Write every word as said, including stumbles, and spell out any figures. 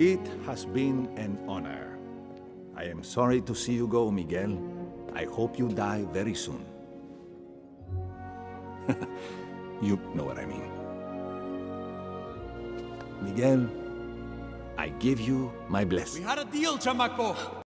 It has been an honor. I am sorry to see you go, Miguel. I hope you die very soon. You know what I mean. Miguel, I give you my blessing. We had a deal, chamaco.